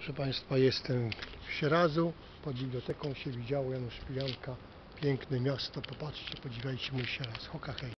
Proszę Państwa, jestem w Sieradzu, pod biblioteką się widziało Janusz Pijanka. Piękne miasto, popatrzcie, podziwiajcie mój Sieradz. Hoka hej.